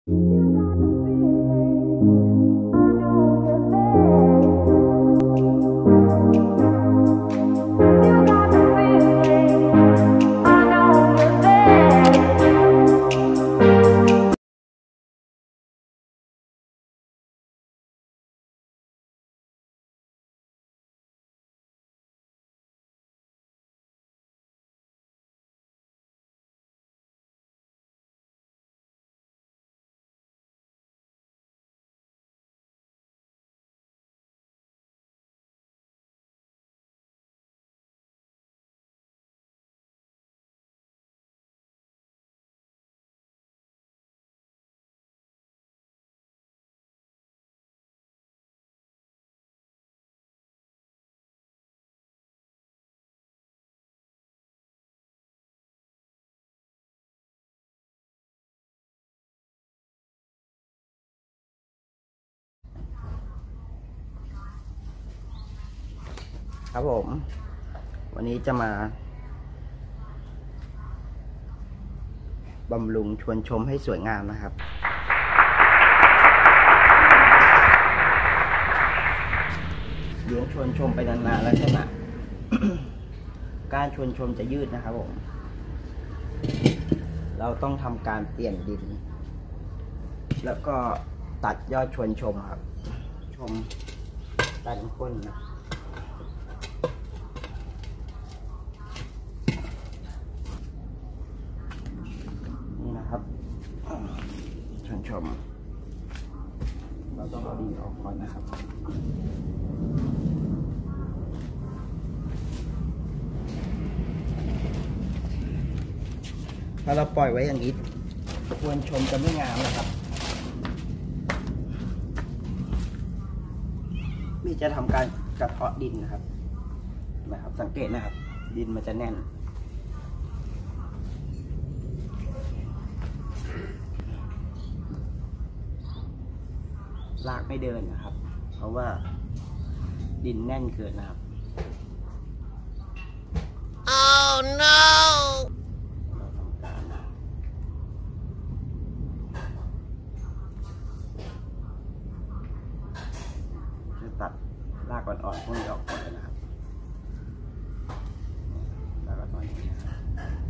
ครับผมวันนี้จะมาบำรุงชวนชมให้สวยงามนะครับเลี้ยงชวนชมไปนานๆแล้วใช่ไหม การชวนชมจะยืดนะครับผมเราต้องทำการเปลี่ยนดินแล้วก็ตัดยอดชวนชมครับชมตัดก้นนะนี่นะครับชวนชมเราต้องเอาดินออกก่อนนะครับถ้าเราปล่อยไว้อย่างนี้ชวนชมจะไม่งามนะครับนี่จะทำการกระเทาะดินนะครับสังเกตนะครับดินมันจะแน่นรากไม่เดินนะครับเพราะว่าดินแน่นเกินนะครับ Oh no เราทำการจะตัดรากอ่อนๆพวกนี้ออกหมดเลยนะครับรากอ่อนๆนี้นะครับ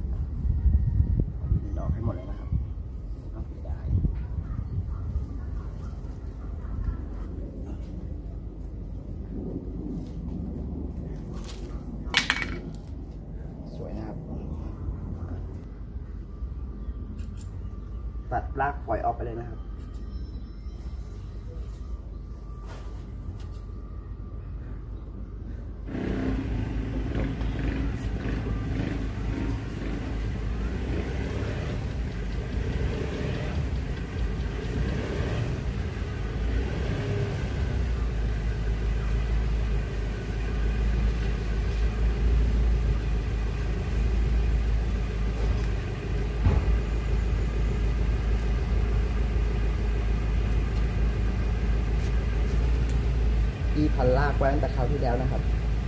ดินออกให้หมดเลยนะครับต้องเสียดายตัดรากปล่อยออกไปเลยนะครับที่พันลากไว้ตั้งแต่คราวที่แล้วนะครับ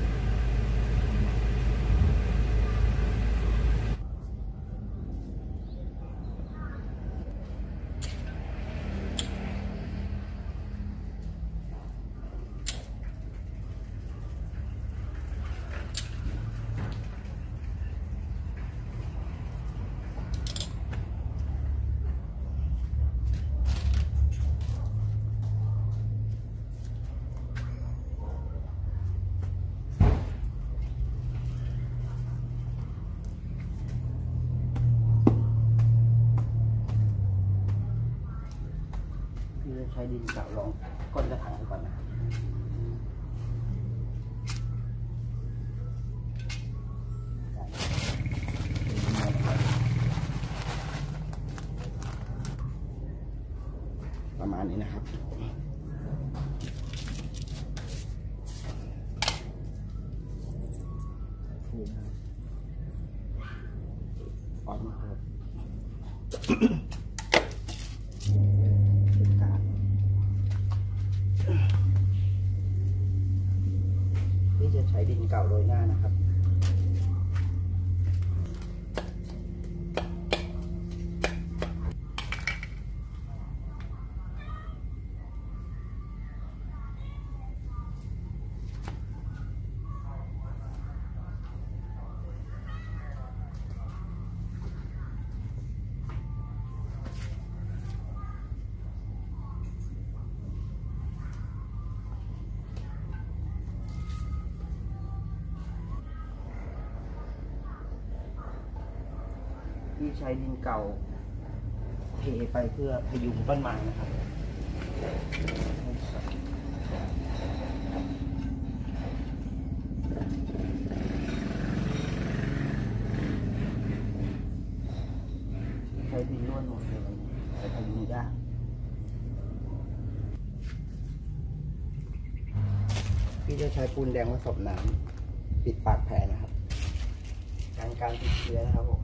ใช้ดินเก่าลองก้นกระถางก่อนนะครับประมาณนี้นะครับอ่อนมากครับนี่จะใช้ดินเก่าโรยหน้านะครับใช้ดินเก่าเทไปเพื่อพยุงต้นไม้นะครับใช้ดินล้วนหมดเลยแต่พยุงยากพี่จะใช้ปูนแดงผสมน้ำปิดปากแผลนะครับการติดเชื้อนะครับผม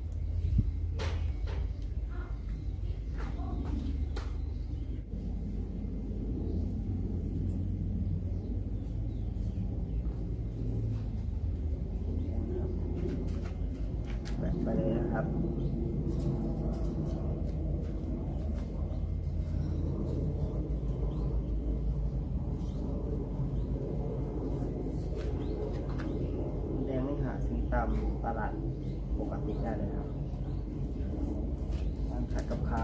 แบบไปเลยนะครับแดงไม่หาซื้อตามตลาดปกติได้เลยครับร้านขายกับข้าว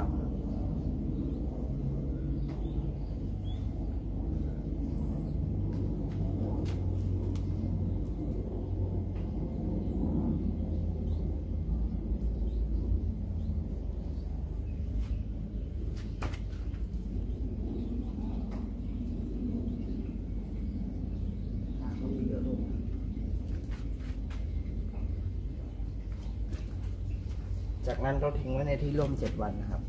จากนั้นเราทิ้งไว้ในที่ร่ม7 วันนะครับ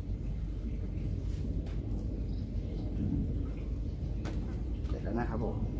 เสร็จแล้วนะครับผม